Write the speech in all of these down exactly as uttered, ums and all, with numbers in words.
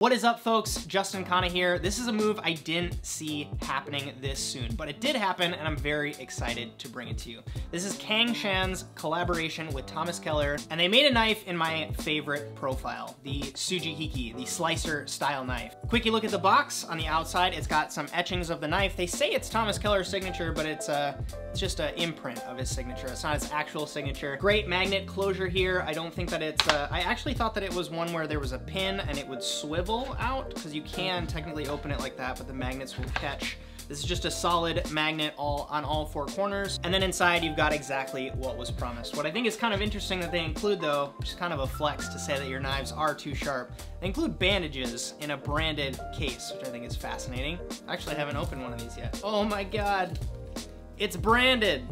What is up, folks? Justin Khanna here. This is a move I didn't see happening this soon, but it did happen, and I'm very excited to bring it to you. This is Cangshan's collaboration with Thomas Keller, and they made a knife in my favorite profile, the Tsujihiki, the slicer style knife. Quickie look at the box. On the outside, it's got some etchings of the knife. They say it's Thomas Keller's signature, but it's, uh, it's just an imprint of his signature. It's not his actual signature. Great magnet closure here. I don't think that it's, uh, I actually thought that it was one where there was a pin and it would swivel out, because you can technically open it like that, but the magnets will catch. This is just a solid magnet all on all four corners. And then inside you've got exactly what was promised. What I think is kind of interesting that they include, though, which is kind of a flex to say that your knives are too sharp, they include bandages in a branded case, which I think is fascinating. Actually, I haven't opened one of these yet. Oh my God, it's branded.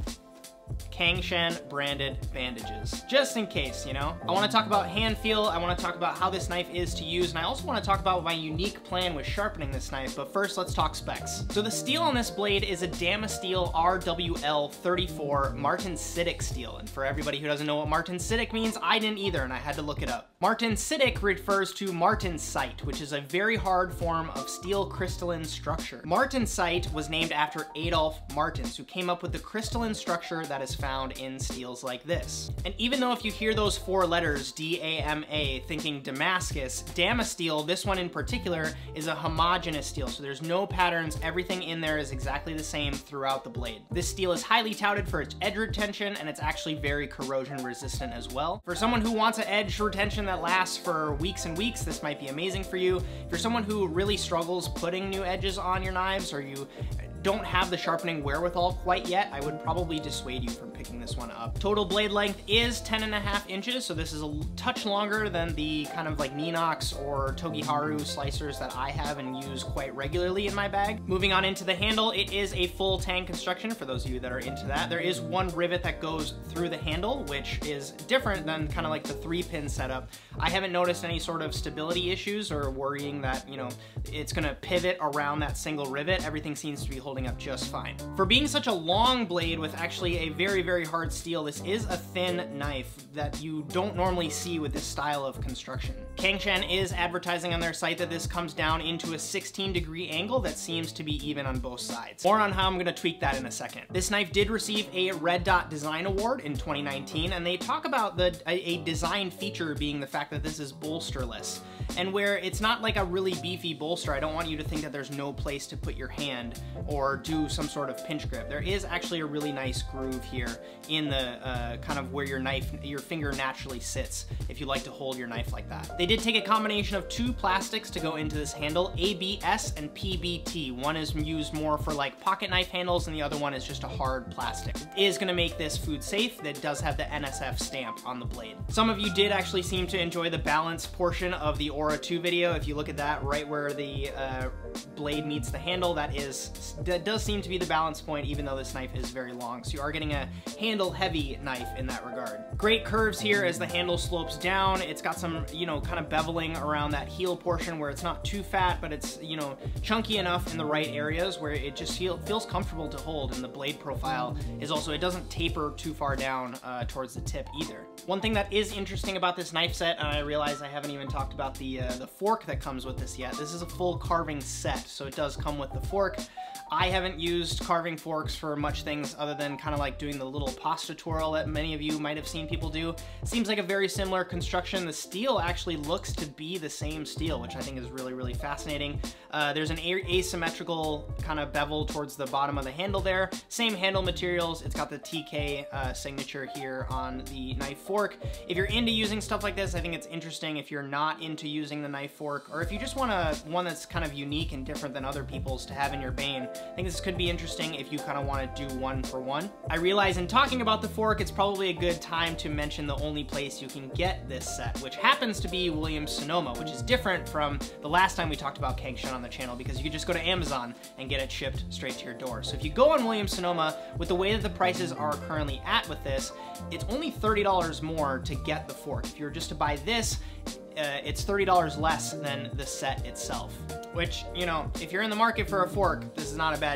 Cangshan branded bandages, just in case, you know? I want to talk about hand feel, I want to talk about how this knife is to use, and I also want to talk about my unique plan with sharpening this knife, but first let's talk specs. So the steel on this blade is a Damasteel R W L thirty-four martensitic steel, and for everybody who doesn't know what martensitic means, I didn't either, and I had to look it up. Martensitic refers to martensite, which is a very hard form of steel crystalline structure. Martensite was named after Adolf Martens, who came up with the crystalline structure that is found in steels like this. And even though if you hear those four letters, D A M A, thinking Damascus, Damasteel, this one in particular, is a homogeneous steel, so there's no patterns, everything in there is exactly the same throughout the blade. This steel is highly touted for its edge retention, and it's actually very corrosion resistant as well. For someone who wants an edge retention that lasts for weeks and weeks, this might be amazing for you. If you're someone who really struggles putting new edges on your knives, or you don't have the sharpening wherewithal quite yet, I would probably dissuade you from picking this one up. Total blade length is ten and a half inches, so this is a touch longer than the kind of like Ninox or Togiharu slicers that I have and use quite regularly in my bag. Moving on into the handle, it is a full tang construction for those of you that are into that. There is one rivet that goes through the handle, which is different than kind of like the three pin setup. I haven't noticed any sort of stability issues or worrying that, you know, it's gonna pivot around that single rivet. Everything seems to be holding up just fine. For being such a long blade with actually a very, very hard steel, this is a thin knife that you don't normally see with this style of construction. Cangshan is advertising on their site that this comes down into a sixteen degree angle that seems to be even on both sides. More on how I'm gonna tweak that in a second. This knife did receive a Red Dot Design Award in twenty nineteen, and they talk about the a, a design feature being the fact that this is bolsterless. And where it's not like a really beefy bolster, I don't want you to think that there's no place to put your hand or do some sort of pinch grip. There is actually a really nice groove here in the uh, kind of where your knife, your finger naturally sits if you like to hold your knife like that. They did take a combination of two plastics to go into this handle, A B S and P B T. One is used more for like pocket knife handles and the other one is just a hard plastic. It is gonna make this food safe. That does have the N S F stamp on the blade. Some of you did actually seem to enjoy the balance portion of the Aura two video. If you look at that right where the uh, blade meets the handle, that is that does seem to be the balance point, even though this knife is very long. So you are getting a handle heavy knife in that regard. Great curves here as the handle slopes down. It's got some, you know, kind of beveling around that heel portion where it's not too fat, but it's, you know, chunky enough in the right areas where it just feel, feels comfortable to hold. And the blade profile is also, it doesn't taper too far down uh, towards the tip either. One thing that is interesting about this knife set, and I realize I haven't even talked about the, uh, the fork that comes with this yet. This is a full carving set, so it does come with the fork. I haven't used carving forks for much things other than kind of like doing the little pasta twirl that many of you might have seen people do. Seems like a very similar construction. The steel actually looks to be the same steel, which I think is really, really fascinating. Uh, there's an asymmetrical kind of bevel towards the bottom of the handle there. Same handle materials. It's got the T K uh, signature here on the knife fork. If you're into using stuff like this, I think it's interesting. If you're not into using the knife fork, or if you just want a one that's kind of unique and different than other people's to have in your Bane, I think this could be interesting if you kind of want to do one for one. I realize in talking about the fork, it's probably a good time to mention the only place you can get this set, which happens to be Williams-Sonoma, which is different from the last time we talked about Cangshan on the channel, because you could just go to Amazon and get it shipped straight to your door. So if you go on Williams-Sonoma, with the way that the prices are currently at with this, it's only thirty dollars more to get the fork. If you were just to buy this, Uh, it's thirty dollars less than the set itself, which, you know, if you're in the market for a fork, this is not a bad deal.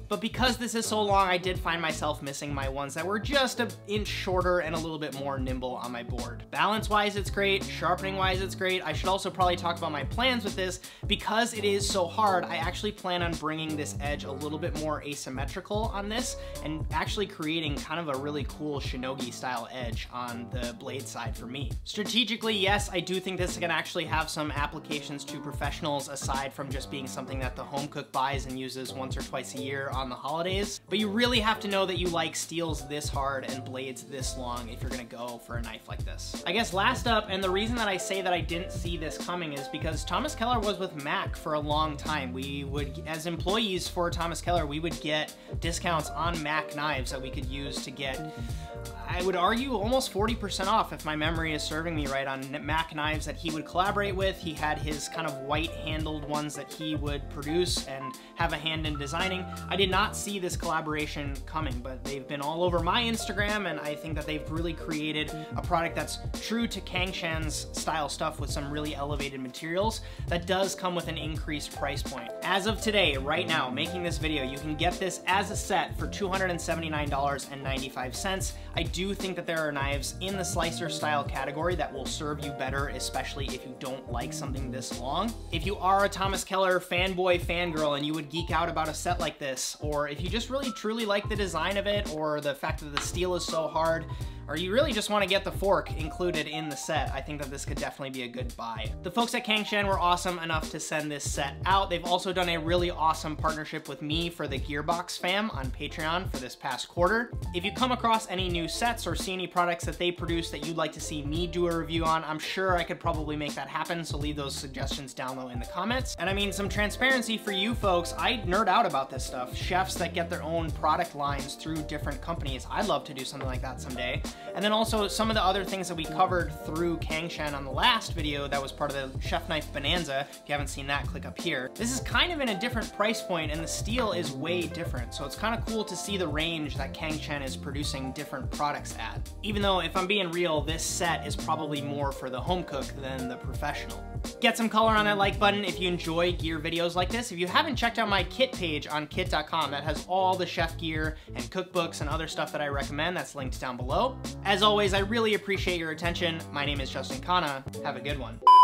But because this is so long, I did find myself missing my ones that were just an inch shorter and a little bit more nimble on my board. Balance-wise, it's great. Sharpening-wise, it's great. I should also probably talk about my plans with this. Because it is so hard, I actually plan on bringing this edge a little bit more asymmetrical on this and actually creating kind of a really cool shinogi style edge on the blade side for me. Strategically, yes, I do think this can actually have some applications to professionals aside from just being something that the home cook buys and uses once or twice a year on the holidays. But you really have to know that you like steels this hard and blades this long if you're gonna go for a knife like this. I guess last up, and the reason that I say that I didn't see this coming is because Thomas Keller was with Mac for a long time. We would, as employees for Thomas Keller, we would get discounts on Mac knives that we could use to get, I would argue, almost forty percent off if my memory is serving me right, on Mac knives that he would collaborate with. He had his kind of white handled ones that he would produce and have a hand in designing. I did not see this collaboration coming, but they've been all over my Instagram, and I think that they've really created a product that's true to Cangshan's style stuff with some really elevated materials that does come with an increased price point. As of today, right now, making this video, you can get this as a set for two hundred seventy-nine dollars and ninety-five cents. I do think that there are knives in the slicer style category that will serve you better, especially if you don't like something this long. If you are a Thomas Keller fanboy, fangirl, and you would geek out about a set like this, or if you just really truly like the design of it, or the fact that the steel is so hard, or you really just want to get the fork included in the set, I think that this could definitely be a good buy. The folks at Cangshan were awesome enough to send this set out. They've also done a really awesome partnership with me for the Gearbox fam on Patreon for this past quarter. If you come across any new sets or see any products that they produce that you'd like to see me do a review on, I'm sure I could probably make that happen, so leave those suggestions down low in the comments. And I mean, some transparency for you folks, I nerd out about this stuff. Chefs that get their own product lines through different companies, I'd love to do something like that someday. And then also some of the other things that we covered through Cangshan on the last video that was part of the Chef Knife Bonanza. If you haven't seen that, click up here. This is kind of in a different price point, and the steel is way different, so it's kind of cool to see the range that Cangshan is producing different products at. Even though, if I'm being real, this set is probably more for the home cook than the professional. Get some color on that like button if you enjoy gear videos like this. If you haven't checked out my kit page on kit dot com, that has all the chef gear and cookbooks and other stuff that I recommend. That's linked down below. As always, I really appreciate your attention. My name is Justin Khanna. Have a good one.